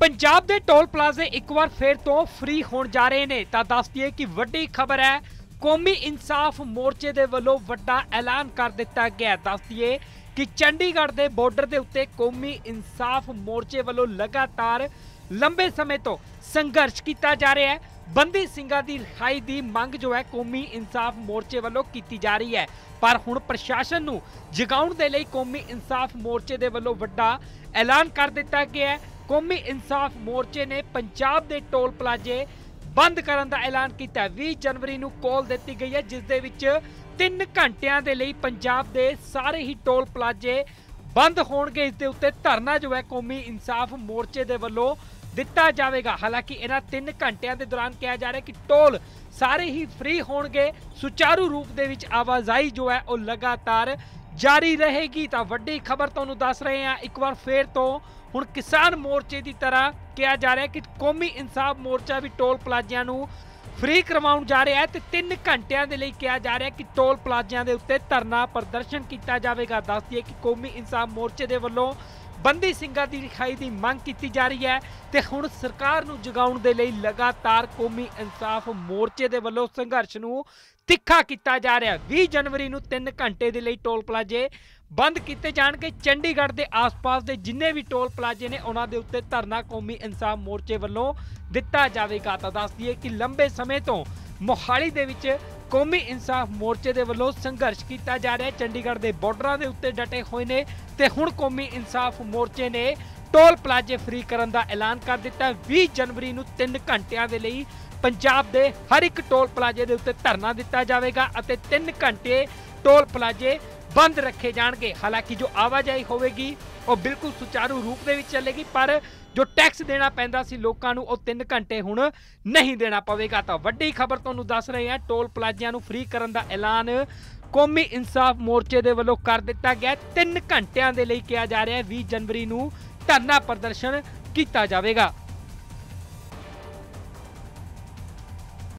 पंजाब के टोल प्लाजे एक बार फिर तो फ्री होने जा रहे हैं। तो दस दिए कि वड्डी खबर है, कौमी इंसाफ मोर्चे के वलों वड्डा ऐलान कर दिता गया। दस दिए कि चंडीगढ़ के बॉर्डर के उत्ते कौमी इंसाफ मोर्चे वलों लगातार लंबे समय तो संघर्ष किया जा रहा है। बंदी ਸਿੰਘਾਂ ਦੀ रिहाई की मंग जो है कौमी इंसाफ मोर्चे वलों की जा रही है, पर हुण प्रशासन नूं जगाउण दे लई कौमी इंसाफ मोर्चे दे वलों वड्डा ऐलान कर दिता गया है। कौमी इंसाफ मोर्चे ने पंजाब के टोल प्लाजे बंद करने का ऐलान किया। 20 जनवरी नूं कॉल दी गई है, जिस दे विच 3 घंटिया के लिए पंजाब के सारे ही टोल प्लाजे बंद होणगे। इस दे उत्ते धरना जो है कौमी इंसाफ मोर्चे के वलों दिता जाएगा। हालांकि इन्हां 3 घंटिया के दौरान कहा जा रहा है कि टोल सारे ही फ्री होणगे, सुचारू रूप दे विच आवाजाही जो है वो लगातार जारी रहेगी। तो वड्डी खबर तुहानूं दस रहे हैं एक बार फिर तो हुण किसान मोर्चे की तरह कहा जा रहा है कि कौमी इंसाफ मोर्चा भी टोल प्लाजियां नूं फ्री करवाउण जा रहा है। तो 3 घंटिया के लिए कहा जा रहा है कि टोल प्लाजियां के उत्ते धरना प्रदर्शन किया जाएगा। दस दिए कि कौमी इंसाफ मोर्चे के वलों बंदी ਸਿੰਘਾਂ की रिहाई की मंग की जा रही है। तो हुण सरकार नूं जगाउण दे लई लगातार कौमी इंसाफ मोर्चे के वलों संघर्ष नूं तिखा किया जा रहा है। 20 जनवरी नूं 3 घंटे के लिए टोल प्लाजे बंद किए जाणगे। चंडीगढ़ के आस पास के जिन्ने भी टोल प्लाजे ने उन्हां दे उत्ते धरना कौमी इंसाफ मोर्चे वलों दिता जाएगा। तो दस दिए कि लंबे समय तो मोहाली दे विच कौमी इंसाफ मोर्चे के वलों संघर्ष किया जा रहा है। चंडीगढ़ के बॉर्डर के उत्ते डटे हुए ने ते हुण कौमी इंसाफ मोर्चे ने टोल प्लाजे फ्री करने का ऐलान कर दिता। 20 जनवरी नूं 3 घंटिया के लिए पंजाब के हर एक टोल प्लाजे के उत्ते धरना दिता जाएगा और 3 घंटे टोल प्लाजे बंद रखे जाएंगे। हालांकि जो आवाजाही होगी वो बिल्कुल सुचारू रूप में चलेगी, पर जो टैक्स देना पैंदा सी लोकां नूं, वो 3 घंटे हुण नहीं देना पवेगा। तो वड्डी खबर तुहानूं दस रहे हैं, टोल प्लाजियां नूं फ्री करने का ऐलान कौमी इंसाफ मोर्चे के वलों कर दिता गया। 3 घंटिया के लिए कहा जा रहा है 20 जनवरी नूं धरना प्रदर्शन किया जाएगा।